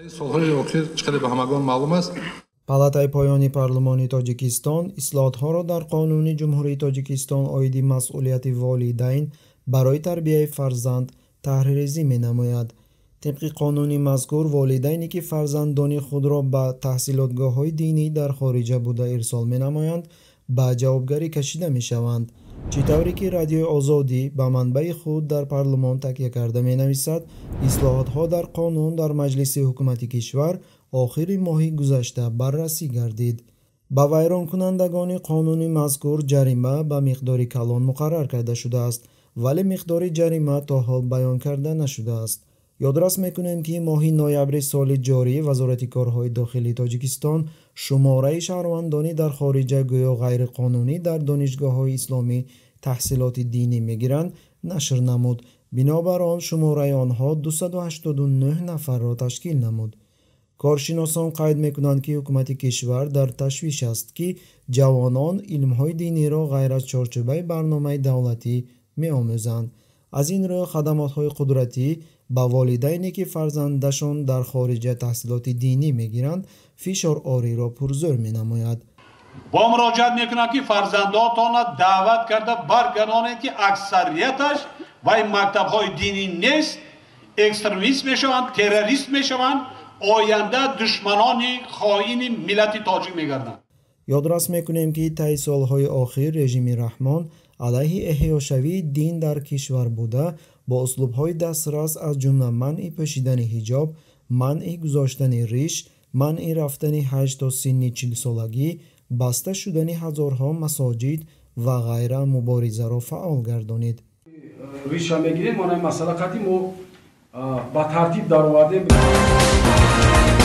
солҳои охир чӣ қадар ба ҳамагон маълум аст. палатаи поёни парлумони тоҷикистон ислоҳотҳоро дар қонуни ҷумҳурии тоҷикистон оиди масъулияти волидайн барои тарбияи фарзанд таҳриррезӣ менамояд. طبق قانون مذکور والدینی که فرزندان خود را به تحصیلاتگاه‌های دینی در خارج بوده ارسال می‌نمایند به جوابگری کشیده می‌شوند. چطوری که رادیو آزادی به منبع خود در پارلمان تکیه کرده می‌نویسد اصلاحات‌ها در قانون در مجلس حکومتی کشور آخر ماه گذشته بررسی گردید. با ویران کنندگان قانون مذکور جریمه به مقدار کلان مقرر کرده شده است ولی مقدار جریمه تا حال بیان کرده نشده است. یادداشت میکنیم که ماه نوامبر سال جاری وزارت کارهای داخلی تاجیکستان شماره شهروندانی در خارج گویا غیر قانونی در دانشگاه‌های اسلامی تحصیلات دینی میگیرند نشر نمود. بنابر آن شماره آنها 289 نفر را تشکیل نمود. کارشناسان قید میکنند که حکومت کشور در تشویش است که جوانان علم‌های دینی را غیر از چارچوبه برنامه دولتی می‌آموزند. از این رو خدمات‌های قدرتی با والدینی که فرزندشان در خارج تحصیلات دینی میگیرند فشار آوری را پرزور مینماید. با مراجعت میکنند که فرزندانتان را دعوت کرده برگردانید که اکثریتش و این مکتب‌های دینی نیست، اکستریمیست میشوند، تروریست میشوند، آینده دشمنان خائن ملت تاجیک میگردند. یادداشت میکنیم که طی سالهای آخر رژیم رحمان علیه احیاشوی دین در کشور بوده با اسلوب‌های دسترس از جمله منع پوشیدن حجاب، منع گذاشتن ریش، منع رفتن حج تا سن 40 سالگی، بسته شدن هزارها مساجد و غیره مبارزه را فعال گردانید. ریش هم بگیرید، ما مسئله قدیم و با ترتیب در آورده